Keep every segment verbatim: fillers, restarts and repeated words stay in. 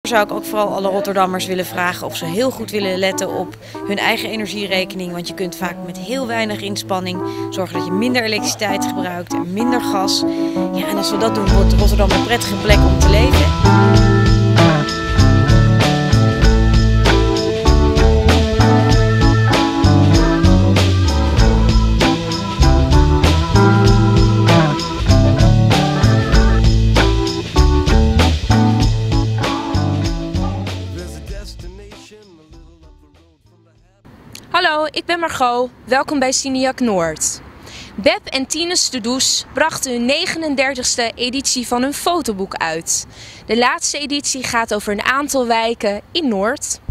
zou ik ook vooral alle Rotterdammers willen vragen of ze heel goed willen letten op hun eigen energierekening. Want je kunt vaak met heel weinig inspanning zorgen dat je minder elektriciteit gebruikt en minder gas. Ja, en als we dat doen, wordt Rotterdam een prettige plek om te leven. Hallo, ik ben Margot. Welkom bij Cineac Noord. Beb en Tines de Does brachten hun negenendertigste editie van hun fotoboek uit. De laatste editie gaat over een aantal wijken in Noord.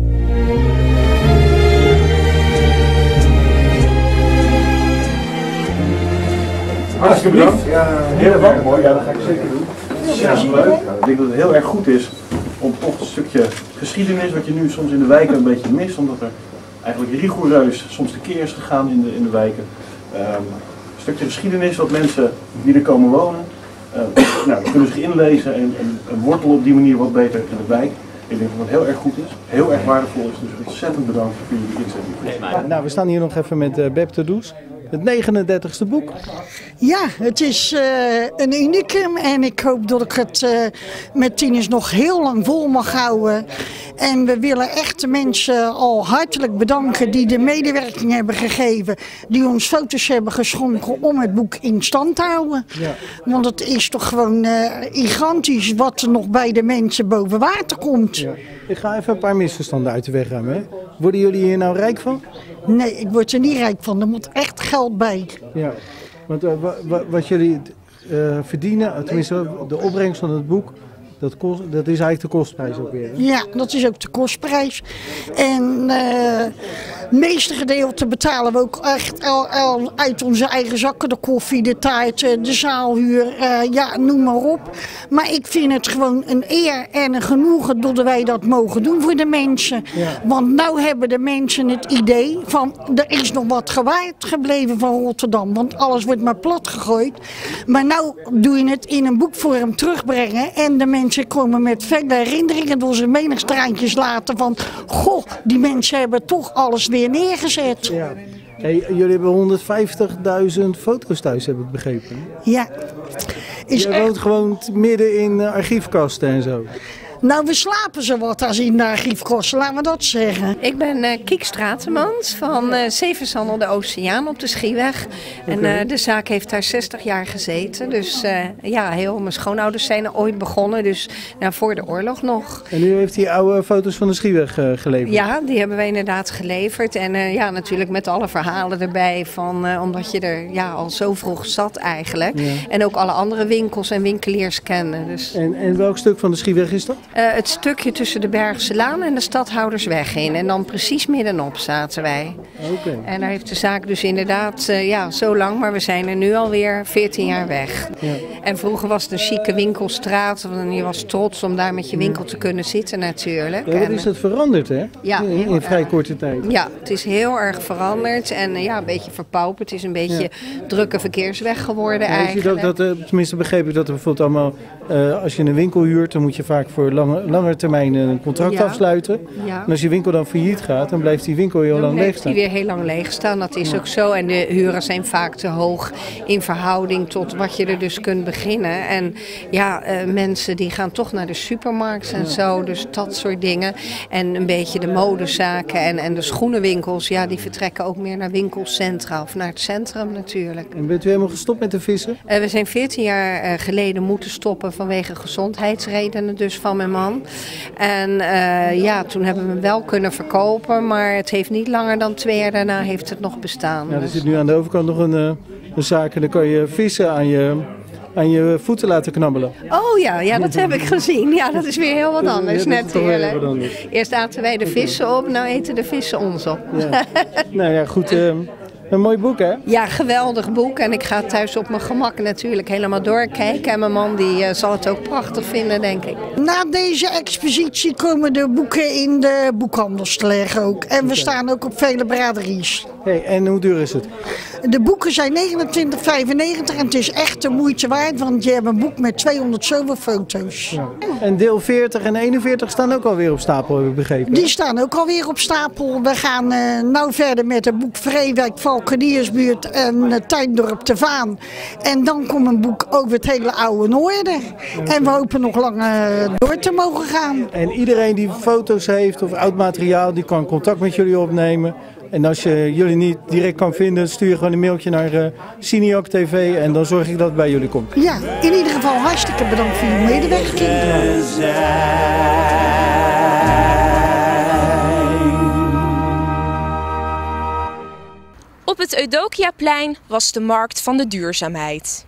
Hartstikke bedankt. Ja, heel erg mooi. Ja, dat ga ik zeker doen. Ja, leuk. Ik denk dat het heel erg goed is om toch een stukje geschiedenis, wat je nu soms in de wijken een beetje mist, omdat er eigenlijk rigoureus soms tekeer is gegaan in de, in de wijken. Um, een stukje geschiedenis wat mensen die er komen wonen, uh, nou, kunnen zich inlezen en, en, en wortelen op die manier wat beter in de wijk. Ik denk dat het heel erg goed is, heel erg waardevol is, dus ontzettend bedankt voor jullie inzet. Ja, nou, we staan hier nog even met uh, Beb de Does. Het negenendertigste boek. Ja, het is uh, een unicum en ik hoop dat ik het uh, met Tines nog heel lang vol mag houden. En we willen echt de mensen al hartelijk bedanken die de medewerking hebben gegeven, die ons foto's hebben geschonken om het boek in stand te houden. Ja. Want het is toch gewoon uh, gigantisch wat er nog bij de mensen boven water komt. Ja. Ik ga even een paar misverstanden uit de weg ruimen. Hè? Worden jullie hier nou rijk van? Nee, ik word er niet rijk van. Er moet echt geld bij. Ja, want uh, wat jullie uh, verdienen, tenminste de opbrengst van het boek, dat, kost, dat is eigenlijk de kostprijs ook weer. Hè? Ja, dat is ook de kostprijs. En uh, het meeste gedeelte betalen we ook echt al, al uit onze eigen zakken. De koffie, de taart, de zaalhuur, uh, ja, noem maar op. Maar ik vind het gewoon een eer en een genoegen dat wij dat mogen doen voor de mensen. Ja. Want nou hebben de mensen het idee van er is nog wat gewaard gebleven van Rotterdam. Want alles wordt maar plat gegooid. Maar nou doe je het in een boekvorm terugbrengen en de mensen Ze komen met vele herinneringen door ze menig traantjes laten van goh, die mensen hebben toch alles weer neergezet. Ja. Hey, jullie hebben honderdvijftigduizend foto's thuis, heb ik begrepen. Ja. Is Je woont echt gewoon midden in uh, archiefkasten en zo. Nou, we slapen zo wat als in de archiefkosten, laten we dat zeggen. Ik ben uh, Kiek Stratemans van uh, Zevensander de Oceaan op de Schieweg. Okay. En uh, de zaak heeft daar zestig jaar gezeten. Dus uh, ja, heel, mijn schoonouders zijn er ooit begonnen, dus nou, voor de oorlog nog. En u heeft die oude foto's van de Schieweg uh, geleverd? Ja, die hebben wij inderdaad geleverd. En uh, ja, natuurlijk met alle verhalen erbij, van, uh, omdat je er ja, al zo vroeg zat eigenlijk. Ja. En ook alle andere winkels en winkeliers kennen. Dus. En, en welk stuk van de Schieweg is dat? Uh, het stukje tussen de Bergse Laan en de Stadhoudersweg in. En dan precies middenop zaten wij. Okay. En daar heeft de zaak dus inderdaad uh, ja, zo lang, maar we zijn er nu alweer veertien jaar weg. Ja. En vroeger was het een chique winkelstraat. En je was trots om daar met je winkel te kunnen zitten natuurlijk. Ja, wat is dat veranderd, hè? Ja, in, in vrij korte tijd. Ja, het is heel erg veranderd. En uh, ja, een beetje verpauperd. Het is een beetje ja. drukke verkeersweg geworden ja, eigenlijk. Je ziet ook dat, uh, tenminste begreep ik dat er bijvoorbeeld allemaal, uh, als je een winkel huurt, dan moet je vaak voor lange, lange termijn een contract ja. afsluiten. Ja. En als je winkel dan failliet gaat, dan blijft die winkel heel dan lang leeg staan. Die weer heel lang leeg staan, dat is ja. ook zo. En de huren zijn vaak te hoog in verhouding tot wat je er dus kunt beginnen. En ja, uh, mensen die gaan toch naar de supermarkt en ja. zo, dus dat soort dingen. En een beetje de modezaken en, en de schoenenwinkels, ja, die vertrekken ook meer naar winkelcentra of naar het centrum natuurlijk. En bent u helemaal gestopt met de vissen? Uh, we zijn veertien jaar uh, geleden moeten stoppen vanwege gezondheidsredenen dus van mijn man. En uh, ja, toen hebben we hem wel kunnen verkopen, maar het heeft niet langer dan twee jaar daarna heeft het nog bestaan. Ja, er zit nu aan de overkant nog een, uh, een zaak en dan kan je vissen aan je, aan je voeten laten knabbelen. Oh ja, ja, dat heb ik gezien. Ja, dat is weer heel wat anders ja, natuurlijk. Anders. Eerst aten wij de vissen op, nou eten de vissen ons op. Ja. Nou ja, goed. Uh, Een mooi boek, hè? Ja, geweldig boek. En ik ga thuis op mijn gemak natuurlijk helemaal doorkijken. En mijn man die uh, zal het ook prachtig vinden, denk ik. Na deze expositie komen de boeken in de boekhandels te liggen ook. En we okay. staan ook op vele braderies. Hey, en hoe duur is het? De boeken zijn negenentwintig vijfennegentig en het is echt de moeite waard, want je hebt een boek met tweehonderd zoveel foto's. Ja. En deel veertig en eenenveertig staan ook alweer op stapel, heb ik begrepen. Die staan ook alweer op stapel. We gaan uh, nou verder met het boek Vreewijk, Valkeniersbuurt en uh, Tuindorp de Vaan. En dan komt een boek over het hele oude Noorden. Okay. En we hopen nog lang uh, door te mogen gaan. En iedereen die foto's heeft of oud materiaal, die kan contact met jullie opnemen. En als je jullie niet direct kan vinden, stuur je gewoon een mailtje naar uh, Cineac T V en dan zorg ik dat het bij jullie komt. Ja, in ieder geval hartstikke bedankt voor uw medewerking. Ja. Op het Eudokiaplein was de markt van de duurzaamheid.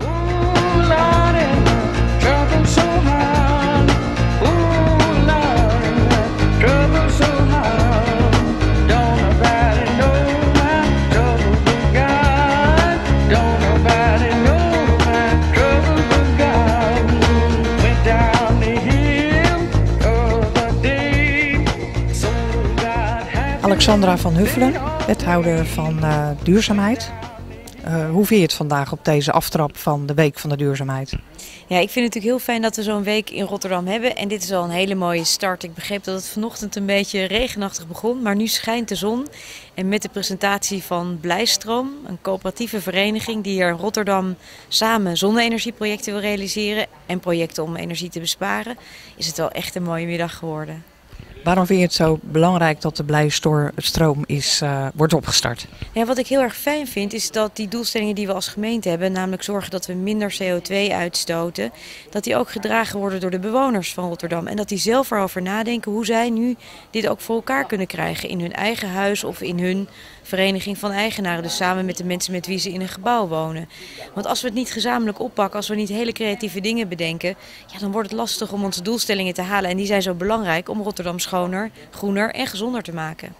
Alexandra van Huffelen, wethouder van uh, duurzaamheid. Uh, hoe vind je het vandaag op deze aftrap van de Week van de Duurzaamheid? Ja, ik vind het natuurlijk heel fijn dat we zo'n week in Rotterdam hebben. En dit is al een hele mooie start. Ik begreep dat het vanochtend een beetje regenachtig begon, maar nu schijnt de zon. En met de presentatie van Blijstroom, een coöperatieve vereniging die hier in Rotterdam samen zonne-energieprojecten wil realiseren en projecten om energie te besparen, is het wel echt een mooie middag geworden. Waarom vind je het zo belangrijk dat de Blijstroom is, uh, wordt opgestart? Ja, wat ik heel erg fijn vind is dat die doelstellingen die we als gemeente hebben, namelijk zorgen dat we minder C O twee uitstoten, dat die ook gedragen worden door de bewoners van Rotterdam. En dat die zelf erover nadenken hoe zij nu dit ook voor elkaar kunnen krijgen in hun eigen huis of in hun vereniging van eigenaren. Dus samen met de mensen met wie ze in een gebouw wonen. Want als we het niet gezamenlijk oppakken, als we niet hele creatieve dingen bedenken, ja, dan wordt het lastig om onze doelstellingen te halen. En die zijn zo belangrijk om Rotterdam schoner, groener en gezonder te maken.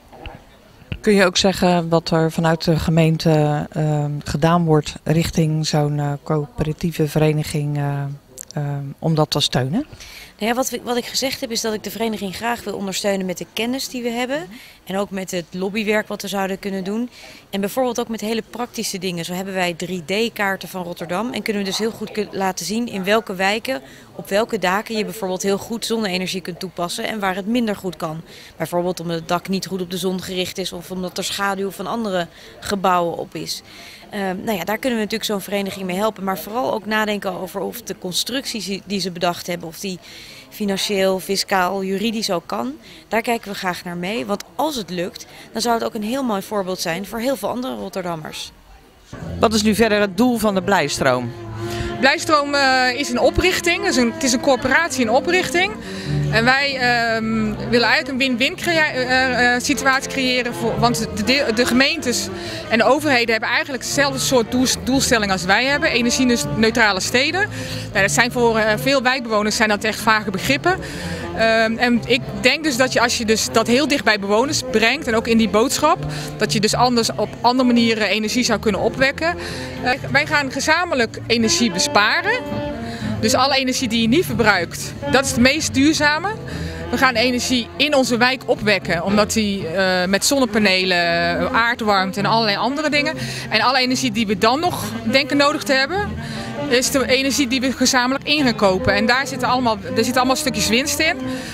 Kun je ook zeggen wat er vanuit de gemeente uh, gedaan wordt richting zo'n uh, coöperatieve vereniging uh, uh, om dat te steunen? Nou ja, wat, wat ik gezegd heb is dat ik de vereniging graag wil ondersteunen met de kennis die we hebben. En ook met het lobbywerk wat we zouden kunnen doen. En bijvoorbeeld ook met hele praktische dingen. Zo hebben wij drie D kaarten van Rotterdam. En kunnen we dus heel goed laten zien in welke wijken, op welke daken je bijvoorbeeld heel goed zonne-energie kunt toepassen. En waar het minder goed kan. Bijvoorbeeld omdat het dak niet goed op de zon gericht is. Of omdat er schaduw van andere gebouwen op is. Uh, nou ja, daar kunnen we natuurlijk zo'n vereniging mee helpen. Maar vooral ook nadenken over of de constructies die ze bedacht hebben, of die financieel, fiscaal, juridisch ook kan. Daar kijken we graag naar mee. Want als het lukt, dan zou het ook een heel mooi voorbeeld zijn voor heel veel andere Rotterdammers. Wat is nu verder het doel van de Blijstroom? Blijstroom uh, is een oprichting, dus een, het is een corporatie in oprichting. En wij uh, willen eigenlijk een win-win crea uh, uh, situatie creëren. Voor, want de, de gemeentes en de overheden hebben eigenlijk hetzelfde soort doel, doelstelling als wij hebben. Energie-neutrale steden. Nou, dat zijn voor uh, veel wijkbewoners zijn dat echt vage begrippen. Uh, en ik denk dus dat je als je dus dat heel dicht bij bewoners brengt en ook in die boodschap, dat je dus anders op andere manieren energie zou kunnen opwekken. Uh, wij gaan gezamenlijk energie besparen. Dus alle energie die je niet verbruikt, dat is het meest duurzame. We gaan energie in onze wijk opwekken, omdat die uh, met zonnepanelen, aardwarmte en allerlei andere dingen. En alle energie die we dan nog denken nodig te hebben, is de energie die we gezamenlijk in gaan kopen. En daar zitten allemaal, er zitten allemaal stukjes winst in.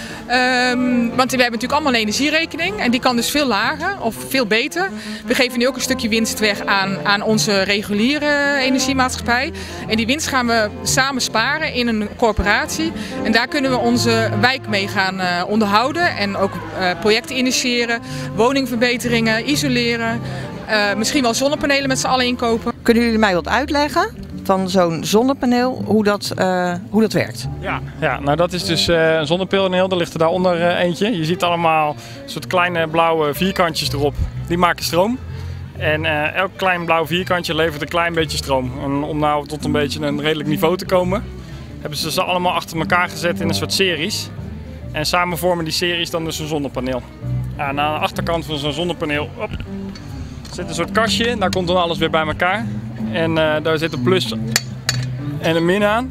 Um, want we hebben natuurlijk allemaal een energierekening en die kan dus veel lager of veel beter. We geven nu ook een stukje winst weg aan, aan onze reguliere energiemaatschappij. En die winst gaan we samen sparen in een corporatie. En daar kunnen we onze wijk mee gaan uh, onderhouden en ook uh, projecten initiëren, woningverbeteringen, isoleren. Uh, misschien wel zonnepanelen met z'n allen inkopen. Kunnen jullie mij wat uitleggen van zo'n zonnepaneel, hoe dat, uh, hoe dat werkt? Ja, ja, nou dat is dus uh, een zonnepaneel, daar ligt er daaronder uh, eentje. Je ziet allemaal soort kleine blauwe vierkantjes erop, die maken stroom. En uh, elk klein blauw vierkantje levert een klein beetje stroom. En om nou tot een beetje een redelijk niveau te komen, hebben ze ze allemaal achter elkaar gezet in een soort series. En samen vormen die series dan dus een zonnepaneel. Ja, aan de achterkant van zo'n zonnepaneel op, zit een soort kastje en daar komt dan alles weer bij elkaar. En uh, daar zit een plus en een min aan.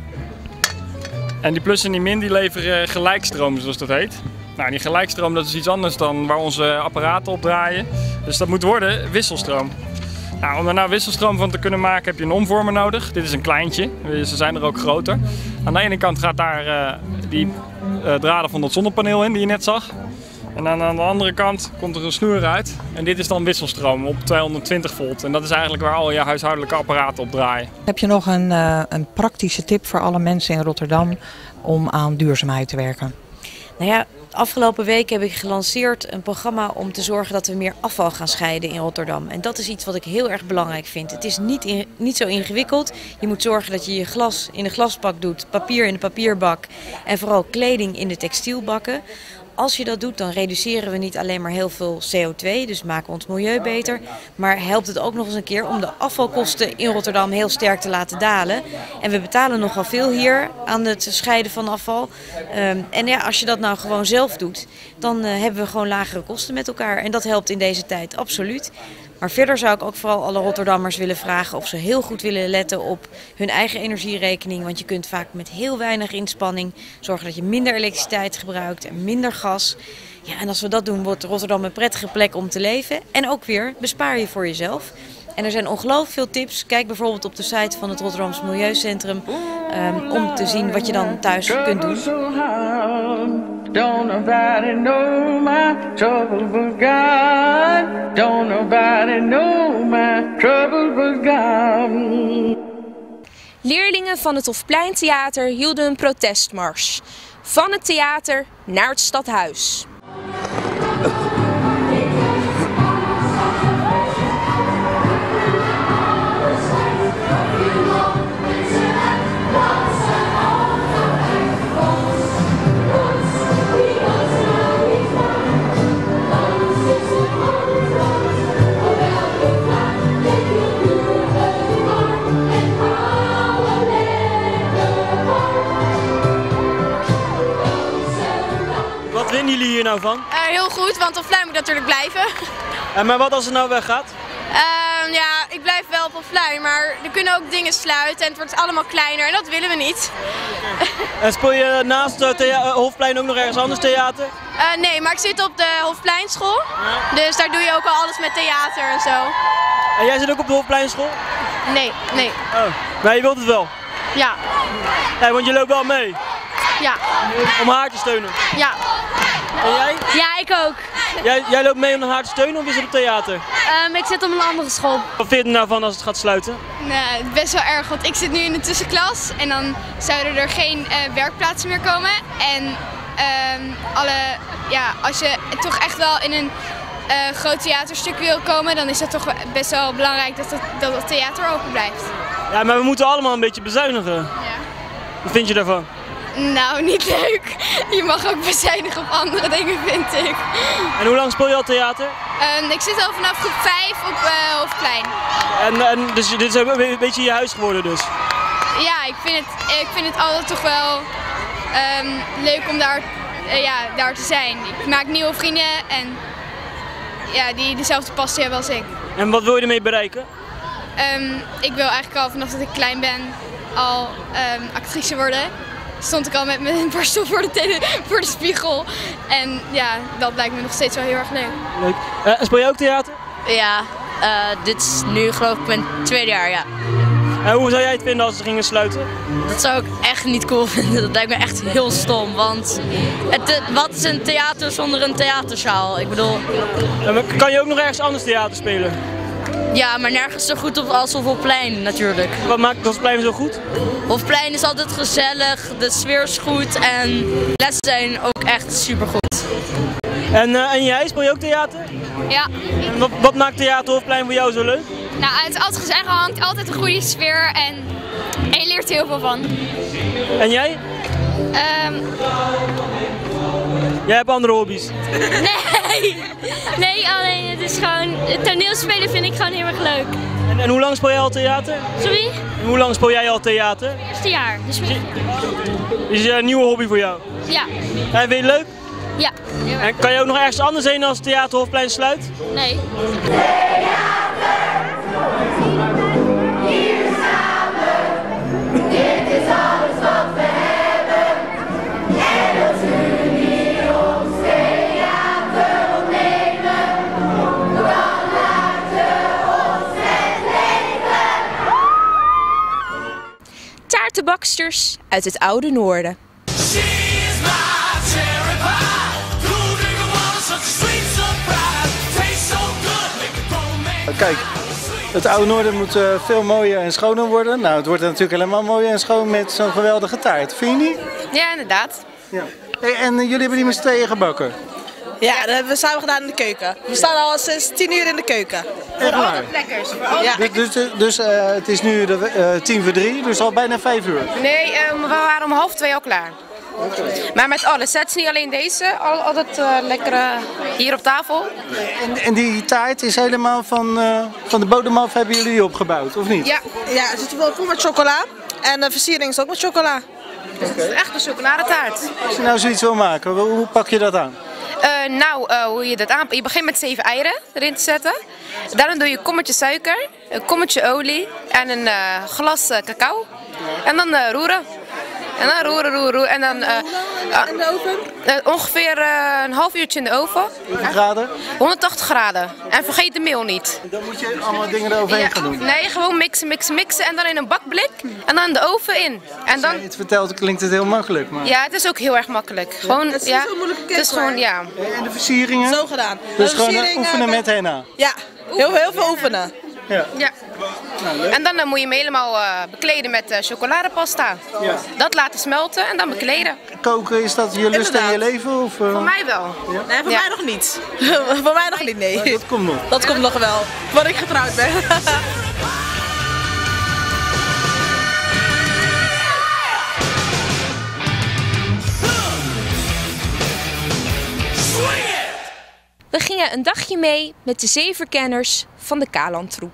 En die plus en die min die leveren gelijkstroom, zoals dat heet. Nou, die gelijkstroom dat is iets anders dan waar onze apparaten op draaien. Dus dat moet worden wisselstroom. Nou, om er nou wisselstroom van te kunnen maken heb je een omvormer nodig. Dit is een kleintje, ze zijn er ook groter. Aan de ene kant gaat daar uh, die uh, draden van dat zonnepaneel in die je net zag. En aan, aan de andere kant komt er een snoer uit. En dit is dan wisselstroom op tweehonderdtwintig volt. En dat is eigenlijk waar al je huishoudelijke apparaten op draaien. Heb je nog een, uh, een praktische tip voor alle mensen in Rotterdam om aan duurzaamheid te werken? Nou ja, afgelopen week heb ik gelanceerd een programma om te zorgen dat we meer afval gaan scheiden in Rotterdam. En dat is iets wat ik heel erg belangrijk vind. Het is niet, in, niet zo ingewikkeld. Je moet zorgen dat je je glas in de glasbak doet, papier in de papierbak en vooral kleding in de textielbakken. Als je dat doet, dan reduceren we niet alleen maar heel veel C O twee, dus maken we ons milieu beter. Maar helpt het ook nog eens een keer om de afvalkosten in Rotterdam heel sterk te laten dalen. En we betalen nogal veel hier aan het scheiden van afval. Um, en ja, als je dat nou gewoon zelf doet, dan uh, hebben we gewoon lagere kosten met elkaar. En dat helpt in deze tijd absoluut. Maar verder zou ik ook vooral alle Rotterdammers willen vragen of ze heel goed willen letten op hun eigen energierekening. Want je kunt vaak met heel weinig inspanning zorgen dat je minder elektriciteit gebruikt en minder gas. Ja, en als we dat doen, wordt Rotterdam een prettige plek om te leven. En ook weer bespaar je voor jezelf. En er zijn ongelooflijk veel tips. Kijk bijvoorbeeld op de site van het Rotterdams Milieucentrum um, om te zien wat je dan thuis kunt doen. Don't nobody know my trouble but God. Don't nobody know my trouble but God. Leerlingen van het Hofpleintheater hielden een protestmars. Van het theater naar het stadhuis. Wat vinden jullie hier nou van? Uh, heel goed, want Hofplein moet natuurlijk blijven. Uh, maar wat als het nou weggaat? Uh, ja, ik blijf wel op Hofplein, maar er kunnen ook dingen sluiten en het wordt allemaal kleiner en dat willen we niet. En speel je naast het uh, Hofplein ook nog ergens anders theater? Uh, nee, maar ik zit op de Hofpleinschool, ja. Dus daar doe je ook al alles met theater en zo. En jij zit ook op de Hofpleinschool? Nee, nee. Oh, maar je wilt het wel? Ja. Nee, want je loopt wel mee? Ja. Om haar te steunen? Ja. En jij? Ja, ik ook. Jij, jij loopt mee om haar te steunen of is het op theater? Um, ik zit op een andere school. Wat vind je er nou van als het gaat sluiten? Nee, best wel erg, want ik zit nu in de tussenklas en dan zouden er geen uh, werkplaatsen meer komen. En um, alle, ja, als je toch echt wel in een uh, groot theaterstuk wil komen, dan is het toch best wel belangrijk dat het, dat het theater open blijft. Ja, maar we moeten allemaal een beetje bezuinigen. Ja. Wat vind je daarvan? Nou, niet leuk. Je mag ook bezuinigen op andere dingen, vind ik. En hoe lang speel je al theater? Um, ik zit al vanaf groep vijf op uh, Hofplein. En, en dus dit is ook een beetje je huis geworden dus? Ja, ik vind het, ik vind het altijd toch wel um, leuk om daar, uh, ja, daar te zijn. Ik maak nieuwe vrienden en ja, die dezelfde passie hebben als ik. En wat wil je ermee bereiken? Um, ik wil eigenlijk al vanaf dat ik klein ben al um, actrice worden. Stond ik al met mijn borstel voor de, tele, voor de spiegel. En ja, dat lijkt me nog steeds wel heel erg leuk. Leuk. Uh, speel je ook theater? Ja, uh, dit is nu geloof ik mijn tweede jaar, ja. En hoe zou jij het vinden als ze gingen sluiten? Dat zou ik echt niet cool vinden. Dat lijkt me echt heel stom. Want het, wat is een theater zonder een theaterzaal? Ik bedoel... Uh, kan je ook nog ergens anders theater spelen? Ja, maar nergens zo goed op als Hofplein natuurlijk. Wat maakt Hofplein zo goed? Hofplein is altijd gezellig, de sfeer is goed en lessen zijn ook echt supergoed. En, uh, en jij, speel je ook theater? Ja. En wat, wat maakt theater Hofplein voor jou zo leuk? Nou, het is altijd gezellig, hangt altijd een goede sfeer en, en je leert er heel veel van. En jij? Um... Jij hebt andere hobby's? Nee! Nee, alleen het is gewoon... Het toneelspelen vind ik gewoon heel erg leuk. En, en hoe lang speel jij al theater? Sorry? En hoe lang speel jij al theater? Het eerste jaar, dus weet je. Is het een nieuwe hobby voor jou? Ja. En vind je het leuk? Ja. En kan je ook nog ergens anders heen als Theater Hofplein sluit? Nee. Hier samen, dit is alles wat we hebben. En als jullie ons theater opnemen, dan laten we ons baksters uit het oude noorden. Kijk, het oude noorden moet uh, veel mooier en schoner worden. Nou, het wordt natuurlijk helemaal mooier en schoon met zo'n geweldige taart. Vind je niet? Ja, inderdaad. Ja. Hey, en uh, jullie hebben die met z'n tweeën gebakken? Ja, dat hebben we samen gedaan in de keuken. We staan al sinds tien uur in de keuken. Echt waar? Lekkers. Ja. Dus, dus, dus uh, het is nu de, uh, tien voor drie, dus al bijna vijf uur. Nee, uh, we waren om half twee al klaar. Okay. Maar met alles. Het is niet alleen deze, al, altijd uh, lekkere hier op tafel. En, en die taart is helemaal van, uh, van de bodem af, hebben jullie die opgebouwd, of niet? Ja, ja, het zit wel vol met chocola. En de versiering is ook met chocola. Dus het is echt een chocoladetaart. Als je nou zoiets wil maken, hoe pak je dat aan? Uh, nou, uh, hoe je dat aanpakt. Je begint met zeven eieren erin te zetten. Daarna doe je een kommetje suiker, een kommetje olie en een uh, glas uh, cacao. En dan uh, roeren. En dan roeren, roeren, roeren. En dan, uh, uh, in de oven? Uh, ongeveer uh, een half uurtje in de oven. Hoeveel graden? honderdtachtig graden. En vergeet de meel niet. En dan moet je allemaal dingen eroverheen ja, gaan doen? Nee, gewoon mixen, mixen, mixen. En dan in een bakblik. En dan de oven in. En dan... Als je het vertelt, klinkt het heel makkelijk. Maar... Ja, het is ook heel erg makkelijk. Gewoon, het is ja, zo'n moeilijke het is gewoon, ja. En de versieringen? Zo gedaan. Dus gewoon oefenen met henna? Ja, heel, heel veel oefenen. Ja. Ja. Nou, en dan uh, moet je hem helemaal uh, bekleden met uh, chocoladepasta. Ja. Dat laten smelten en dan bekleden. Koken, is dat je lust in je leven? Of, uh... Voor mij wel. Ja? Nee, voor ja. mij nog niet. Voor mij nog niet, nee. Maar dat komt nog. Dat ja. komt nog wel, wanneer ik getrouwd ben. We gingen een dagje mee met de zeeverkenners van de Kalandtroep.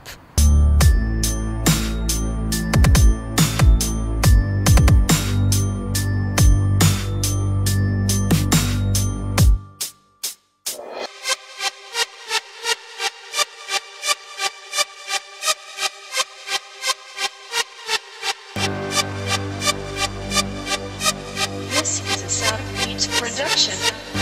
This is a South Beach production.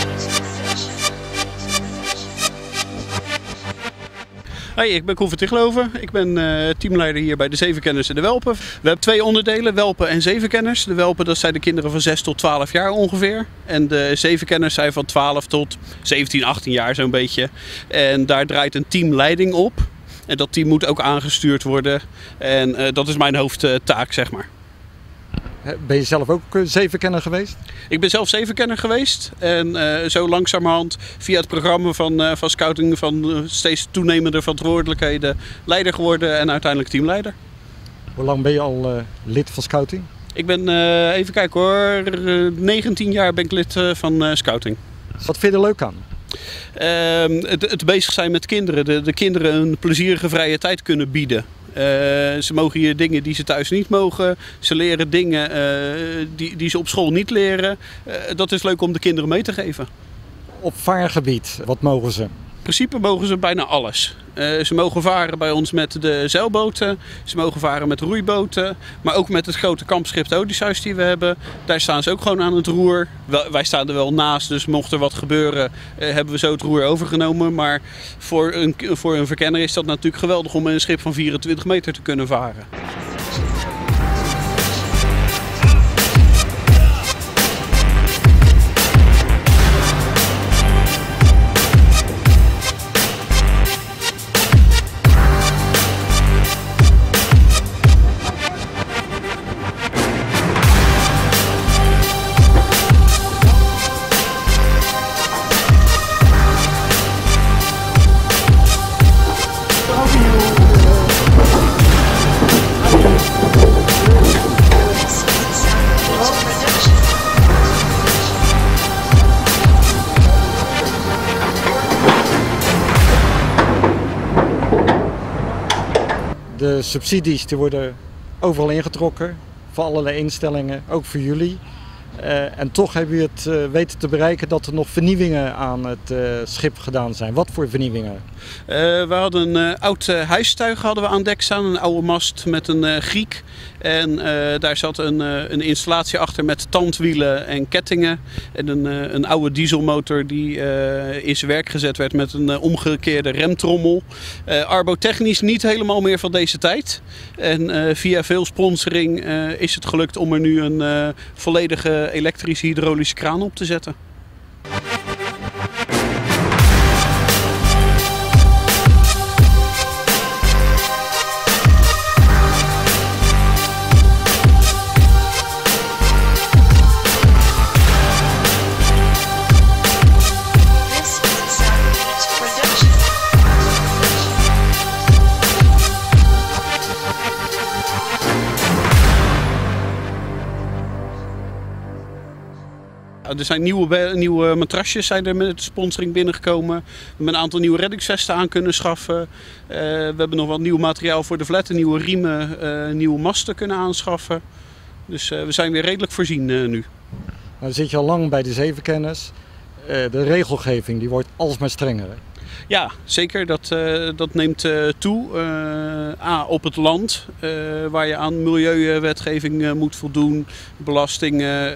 Hoi, ik ben Koen van Tichloven. Ik ben uh, teamleider hier bij de Zeeverkenners en de Welpen. We hebben twee onderdelen, Welpen en Zeeverkenners. De Welpen, dat zijn de kinderen van zes tot twaalf jaar ongeveer. En de Zeeverkenners zijn van twaalf tot zeventien, achttien jaar zo'n beetje. En daar draait een teamleiding op. En dat team moet ook aangestuurd worden. En uh, dat is mijn hoofdtaak, zeg maar. Ben je zelf ook zeeverkenner geweest? Ik ben zelf zeeverkenner geweest. En uh, zo langzamerhand via het programma van, uh, van scouting van uh, steeds toenemende verantwoordelijkheden leider geworden en uiteindelijk teamleider. Hoe lang ben je al uh, lid van scouting? Ik ben, uh, even kijken hoor, uh, negentien jaar ben ik lid uh, van uh, scouting. Wat vind je er leuk aan? Uh, het, het bezig zijn met kinderen. De, de kinderen een plezierige vrije tijd kunnen bieden. Uh, ze mogen hier dingen die ze thuis niet mogen. Ze leren dingen uh, die, die ze op school niet leren. Uh, dat is leuk om de kinderen mee te geven. Op vaargebied, wat mogen ze? In principe mogen ze bijna alles. Uh, ze mogen varen bij ons met de zeilboten. Ze mogen varen met roeiboten. Maar ook met het grote kampschip de Odysseus die we hebben. Daar staan ze ook gewoon aan het roer. Wij staan er wel naast, dus mocht er wat gebeuren, uh, hebben we zo het roer overgenomen. Maar voor een, voor een verkenner is dat natuurlijk geweldig om een schip van vierentwintig meter te kunnen varen. De subsidies die worden overal ingetrokken, voor allerlei instellingen, ook voor jullie. Uh, en toch hebben we het uh, weten te bereiken dat er nog vernieuwingen aan het uh, schip gedaan zijn. Wat voor vernieuwingen? Uh, we hadden een uh, oud uh, huistuig hadden we aan dek staan, een oude mast met een uh, giek. En uh, daar zat een, uh, een installatie achter met tandwielen en kettingen. En een, uh, een oude dieselmotor die uh, in zijn werk gezet werd met een uh, omgekeerde remtrommel. Uh, arbotechnisch niet helemaal meer van deze tijd. En uh, via veel sponsoring uh, is het gelukt om er nu een uh, volledige elektrische hydraulische kraan op te zetten. Er zijn nieuwe, nieuwe matrasjes zijn er met de sponsoring binnengekomen. We hebben een aantal nieuwe reddingsvesten aan kunnen schaffen. Uh, we hebben nog wat nieuw materiaal voor de vletten, nieuwe riemen, uh, nieuwe masten kunnen aanschaffen. Dus uh, we zijn weer redelijk voorzien uh, nu. Nou zit je al lang bij de zevenkennis. Uh, de regelgeving die wordt alsmaar strenger. Hè? Ja, zeker. Dat, uh, dat neemt uh, toe. Uh, A, op het land, uh, waar je aan milieuwetgeving uh, moet voldoen. Belastingen,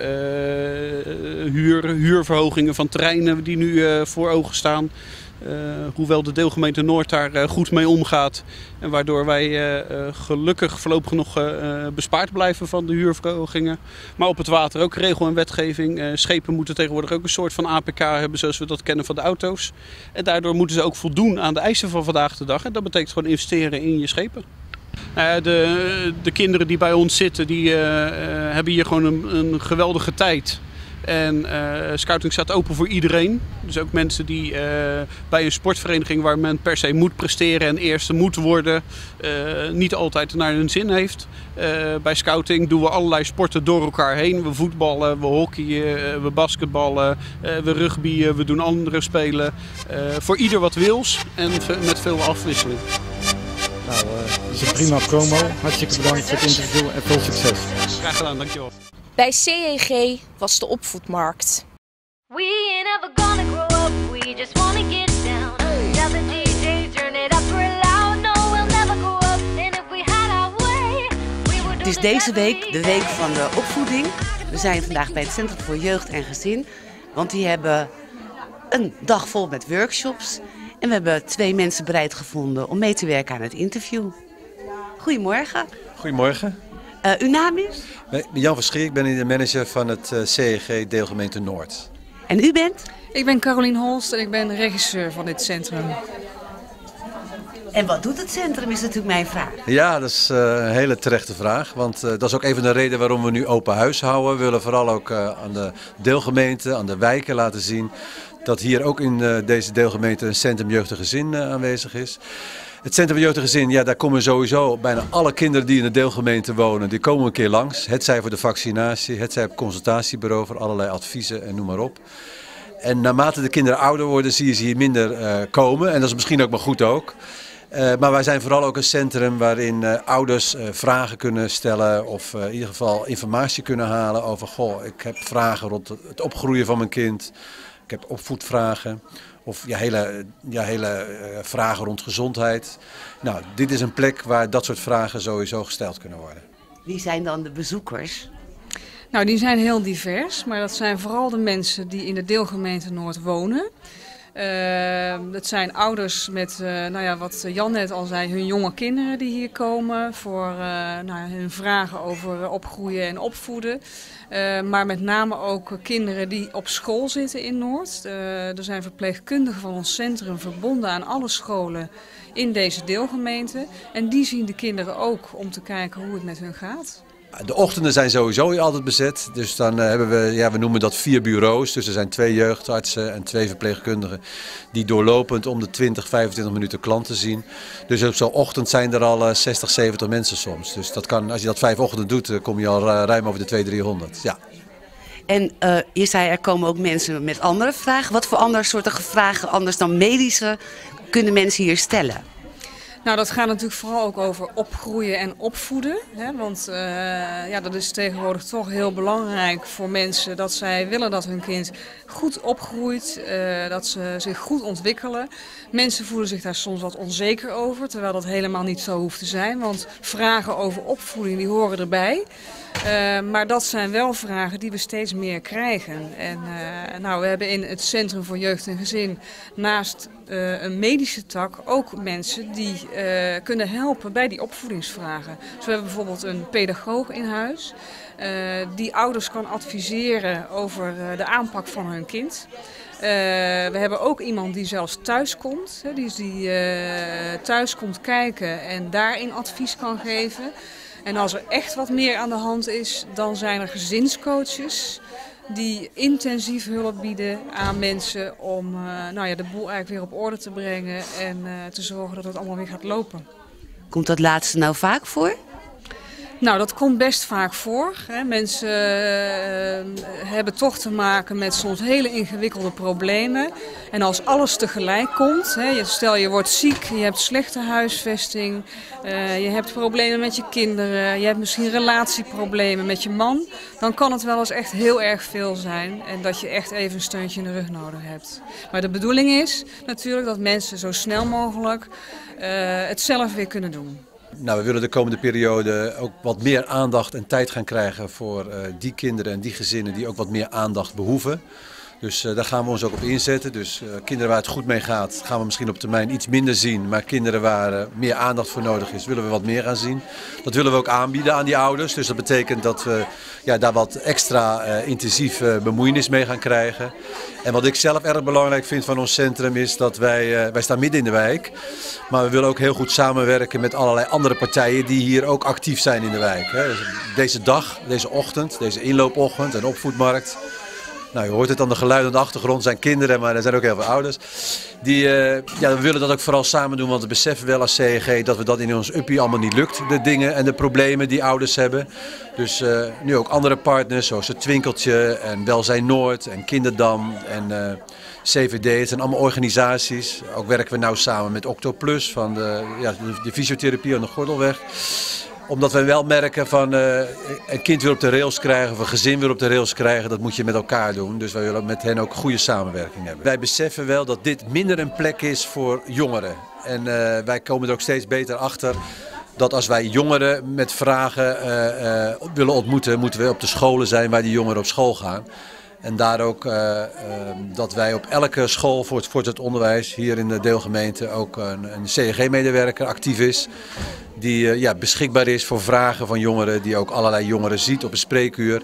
uh, huur, huurverhogingen van terreinen die nu uh, voor ogen staan. Uh, hoewel de deelgemeente Noord daar uh, goed mee omgaat. En waardoor wij uh, uh, gelukkig voorlopig nog uh, bespaard blijven van de huurverhogingen. Maar op het water ook regel en wetgeving. Uh, schepen moeten tegenwoordig ook een soort van A P K hebben zoals we dat kennen van de auto's. En daardoor moeten ze ook voldoen aan de eisen van vandaag de dag. En dat betekent gewoon investeren in je schepen. Uh, de, de kinderen die bij ons zitten, die uh, uh, hebben hier gewoon een, een geweldige tijd. En uh, scouting staat open voor iedereen. Dus ook mensen die uh, bij een sportvereniging waar men per se moet presteren en eerste moet worden, uh, niet altijd naar hun zin heeft. Uh, bij scouting doen we allerlei sporten door elkaar heen. We voetballen, we hockeyen, we basketballen, uh, we rugbyen, we doen andere spelen. Uh, voor ieder wat wils en met veel afwisseling. Nou, uh, dat is een prima promo. Hartstikke bedankt voor het interview en veel succes. Graag gedaan, dankjewel. Bij C E G was de opvoedmarkt. We ain't ever gonna grow up, we just wanna get down. Tell the D J, turn it up real loud. No, we'll never grow up, and if we had our way, we would do. Het is deze week de week van de opvoeding. We zijn vandaag bij het Centrum voor Jeugd en Gezin, want die hebben een dag vol met workshops. En we hebben twee mensen bereid gevonden om mee te werken aan het interview. Goedemorgen. Goedemorgen. Uh, uw naam is? Jan Verschier, ik ben de manager van het uh, C E G deelgemeente Noord. En u bent? Ik ben Carolien Holst en ik ben regisseur van dit centrum. En wat doet het centrum, is natuurlijk mijn vraag. Ja, dat is uh, een hele terechte vraag. Want uh, dat is ook een van de redenen waarom we nu open huis houden. We willen vooral ook uh, aan de deelgemeente, aan de wijken laten zien dat hier ook in uh, deze deelgemeente een Centrum Jeugd en Gezin uh, aanwezig is. Het Centrum Jeugd en Gezin, ja, daar komen sowieso bijna alle kinderen die in de deelgemeente wonen, die komen een keer langs. Het zij voor de vaccinatie, het zij op consultatiebureau voor allerlei adviezen en noem maar op. En naarmate de kinderen ouder worden, zie je ze hier minder uh, komen. En dat is misschien ook maar goed ook. Uh, maar wij zijn vooral ook een centrum waarin uh, ouders uh, vragen kunnen stellen of uh, in ieder geval informatie kunnen halen over, goh, ik heb vragen rond het opgroeien van mijn kind. Ik heb opvoedvragen. Of ja, hele, ja, hele uh, vragen rond gezondheid. Nou, dit is een plek waar dat soort vragen sowieso gesteld kunnen worden. Wie zijn dan de bezoekers? Nou, die zijn heel divers, maar dat zijn vooral de mensen die in de deelgemeente Noord wonen. Uh, dat zijn ouders met, uh, nou ja, wat Jan net al zei, hun jonge kinderen die hier komen voor uh, nou, hun vragen over opgroeien en opvoeden. Uh, maar met name ook kinderen die op school zitten in Noord. Uh, er zijn verpleegkundigen van ons centrum verbonden aan alle scholen in deze deelgemeente. En die zien de kinderen ook om te kijken hoe het met hun gaat. De ochtenden zijn sowieso hier altijd bezet. Dus dan uh, hebben we, ja, we noemen dat vier bureaus. Dus er zijn twee jeugdartsen en twee verpleegkundigen die doorlopend om de twintig, vijfentwintig minuten klanten zien. Dus op zo'n ochtend zijn er al uh, zestig, zeventig mensen soms. Dus dat kan, als je dat vijf ochtenden doet, uh, kom je al uh, ruim over de tweehonderd, driehonderd. Ja. En uh, je zei er komen ook mensen met andere vragen. Wat voor andere soorten vragen, anders dan medische, kunnen mensen hier stellen? Nou, dat gaat natuurlijk vooral ook over opgroeien en opvoeden. Hè? Want uh, ja, dat is tegenwoordig toch heel belangrijk voor mensen dat zij willen dat hun kind goed opgroeit, uh, dat ze zich goed ontwikkelen. Mensen voelen zich daar soms wat onzeker over, terwijl dat helemaal niet zo hoeft te zijn. Want vragen over opvoeding die horen erbij. Uh, maar dat zijn wel vragen die we steeds meer krijgen. En uh, nou, we hebben in het Centrum voor Jeugd en Gezin naast uh, een medische tak ook mensen die uh, kunnen helpen bij die opvoedingsvragen. Dus we hebben bijvoorbeeld een pedagoog in huis uh, die ouders kan adviseren over uh, de aanpak van hun kind. Uh, we hebben ook iemand die zelfs thuis komt, hè, die, die uh, thuis komt kijken en daarin advies kan geven. En als er echt wat meer aan de hand is, dan zijn er gezinscoaches die intensief hulp bieden aan mensen om uh, nou ja, de boel eigenlijk weer op orde te brengen en uh, te zorgen dat het allemaal weer gaat lopen. Komt dat laatste nou vaak voor? Nou, dat komt best vaak voor. Hè. Mensen uh, hebben toch te maken met soms hele ingewikkelde problemen. En als alles tegelijk komt, hè, stel je wordt ziek, je hebt slechte huisvesting, uh, je hebt problemen met je kinderen, je hebt misschien relatieproblemen met je man, dan kan het wel eens echt heel erg veel zijn en dat je echt even een steuntje in de rug nodig hebt. Maar de bedoeling is natuurlijk dat mensen zo snel mogelijk uh, het zelf weer kunnen doen. Nou, we willen de komende periode ook wat meer aandacht en tijd gaan krijgen voor uh, die kinderen en die gezinnen die ook wat meer aandacht behoeven. Dus uh, daar gaan we ons ook op inzetten. Dus uh, kinderen waar het goed mee gaat, gaan we misschien op termijn iets minder zien. Maar kinderen waar uh, meer aandacht voor nodig is, willen we wat meer gaan zien. Dat willen we ook aanbieden aan die ouders. Dus dat betekent dat we ja, daar wat extra uh, intensief uh, bemoeienis mee gaan krijgen. En wat ik zelf erg belangrijk vind van ons centrum is dat wij, uh, wij staan midden in de wijk. Maar we willen ook heel goed samenwerken met allerlei andere partijen die hier ook actief zijn in de wijk. Hè. Deze dag, deze ochtend, deze inloopochtend en opvoedmarkt. Nou, je hoort het aan de geluiden aan de achtergrond, zijn kinderen, maar er zijn ook heel veel ouders. Die, uh, ja, we willen dat ook vooral samen doen, want we beseffen wel als C N G dat we dat in ons uppie allemaal niet lukt. De dingen en de problemen die ouders hebben. Dus uh, nu ook andere partners, zoals het Twinkeltje en Welzijn Noord en Kinderdam en uh, C V D. Het zijn allemaal organisaties. Ook werken we nauw samen met Octoplus van de, ja, de, de fysiotherapie aan de Gordelweg. Omdat we wel merken van uh, een kind wil op de rails krijgen of een gezin wil op de rails krijgen, dat moet je met elkaar doen. Dus wij willen met hen ook goede samenwerking hebben. Wij beseffen wel dat dit minder een plek is voor jongeren. En uh, wij komen er ook steeds beter achter dat als wij jongeren met vragen uh, uh, willen ontmoeten, moeten we op de scholen zijn waar die jongeren op school gaan. En daar ook uh, uh, dat wij op elke school voor het voortgezet onderwijs hier in de deelgemeente ook een, een C N G-medewerker actief is. Die uh, ja, beschikbaar is voor vragen van jongeren, die ook allerlei jongeren ziet op een spreekuur.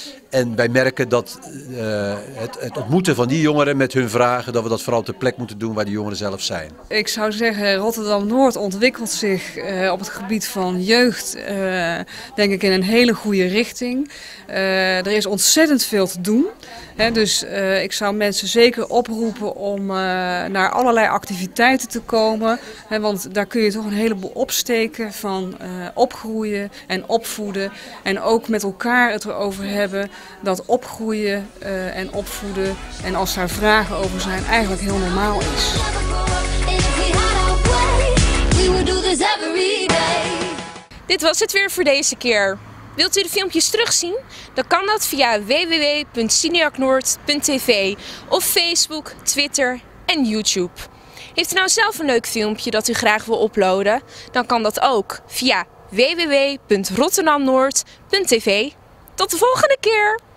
En wij merken dat uh, het, het ontmoeten van die jongeren met hun vragen, dat we dat vooral op de plek moeten doen waar die jongeren zelf zijn. Ik zou zeggen, Rotterdam-Noord ontwikkelt zich uh, op het gebied van jeugd, uh, denk ik, in een hele goede richting. Uh, er is ontzettend veel te doen. He, dus uh, ik zou mensen zeker oproepen om uh, naar allerlei activiteiten te komen. He, want daar kun je toch een heleboel opsteken van uh, opgroeien en opvoeden. En ook met elkaar het erover hebben dat opgroeien uh, en opvoeden en als daar vragen over zijn eigenlijk heel normaal is. Dit was het weer voor deze keer. Wilt u de filmpjes terugzien? Dan kan dat via w w w punt cineacnoord punt t v of Facebook, Twitter en YouTube. Heeft u nou zelf een leuk filmpje dat u graag wil uploaden? Dan kan dat ook via w w w punt rotterdamnoord punt t v. Tot de volgende keer!